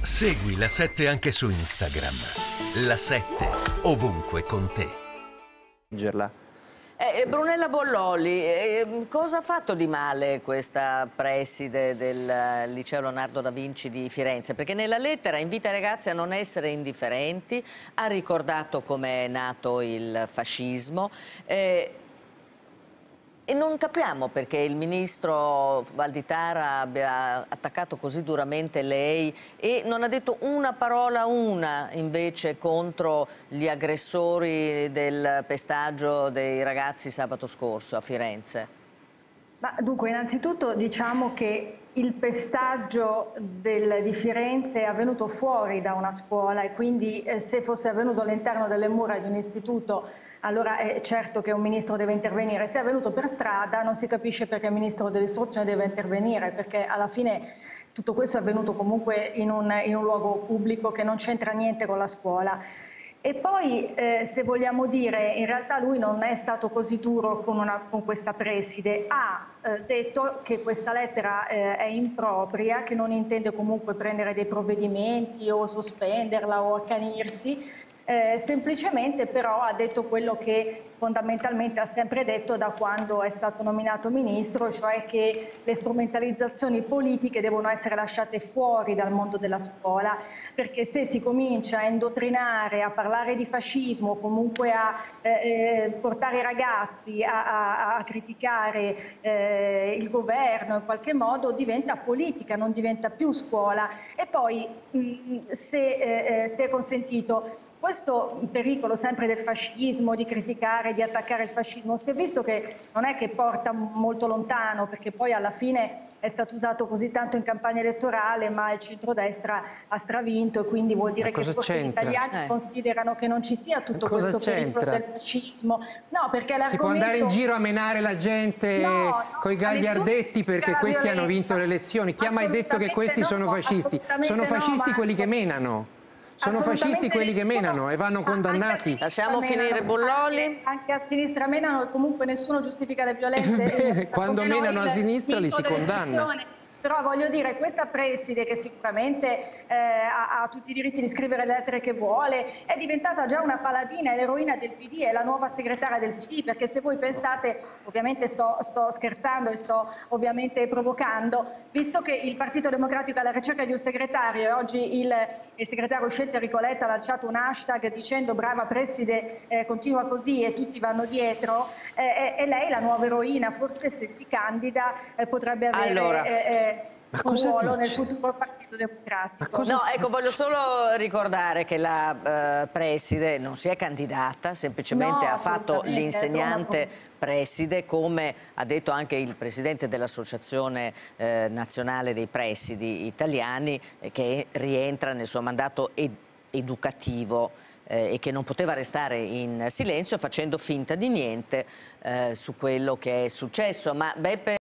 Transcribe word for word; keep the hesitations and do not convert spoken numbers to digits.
Segui La sette anche su Instagram. La sette, ovunque con te. Eh, Brunella Bolloli, eh, cosa ha fatto di male questa preside del Liceo Leonardo da Vinci di Firenze? Perché nella lettera invita i ragazzi a non essere indifferenti, ha ricordato come è nato il fascismo. Eh, E non capiamo perché il ministro Valditara abbia attaccato così duramente lei e non ha detto una parola una invece contro gli aggressori del pestaggio dei ragazzi sabato scorso a Firenze. Ma dunque, innanzitutto diciamo che il pestaggio del, di Firenze è avvenuto fuori da una scuola e quindi eh, se fosse avvenuto all'interno delle mura di un istituto allora è certo che un ministro deve intervenire. Se è avvenuto per strada non si capisce perché il ministro dell'istruzione deve intervenire, perché alla fine tutto questo è avvenuto comunque in un, in un luogo pubblico che non c'entra niente con la scuola. E poi, eh, se vogliamo dire, in realtà lui non è stato così duro con, una, con questa preside, ha eh, detto che questa lettera eh, è impropria, che non intende comunque prendere dei provvedimenti o sospenderla o accanirsi, eh, semplicemente però ha detto quello che fondamentalmente ha sempre detto da quando è stato nominato ministro, cioè che le strumentalizzazioni politiche devono essere lasciate fuori dal mondo della scuola, perché se si comincia a indottrinare, a parlare di fascismo, comunque a eh, portare i ragazzi a, a, a criticare eh, il governo in qualche modo, diventa politica, non diventa più scuola. E poi, mh, se, eh, se è consentito, questo pericolo sempre del fascismo, di criticare, di attaccare il fascismo, si è visto che non è che porta molto lontano, perché poi alla fine è stato usato così tanto in campagna elettorale, ma il centrodestra ha stravinto e quindi vuol dire che forse gli italiani eh. considerano che non ci sia tutto questo pericolo del fascismo. No, perché si può andare in giro a menare la gente no, no, con i gagliardetti perché questi violenza. hanno vinto le elezioni. Chi ha mai detto che questi no, sono fascisti? Sono fascisti no, quelli che menano. Sono fascisti quelli che menano e vanno condannati. Lasciamo finire Bolloli. Anche a sinistra menano, comunque nessuno giustifica le violenze. Beh, quando menano a sinistra li si condanna. Però voglio dire, questa preside che sicuramente eh, ha, ha tutti i diritti di scrivere le lettere che vuole, è diventata già una paladina, è l'eroina del P D, è la nuova segretaria del P D, perché se voi pensate, ovviamente sto, sto scherzando e sto ovviamente provocando, visto che il Partito Democratico è alla ricerca di un segretario e oggi il, il segretario uscente Enrico Letta ha lanciato un hashtag dicendo brava preside, eh, continua così e tutti vanno dietro, eh, è lei la nuova eroina, forse se si candida eh, potrebbe avere... Allora. Eh, Ma un ruolo nel futuro Partito Democratico. No, ecco, voglio solo ricordare che la uh, preside non si è candidata, semplicemente no, ha fatto l'insegnante preside, come ha detto anche il presidente dell'Associazione eh, Nazionale dei Presidi Italiani, eh, che rientra nel suo mandato ed educativo eh, e che non poteva restare in silenzio facendo finta di niente eh, su quello che è successo. Ma Beppe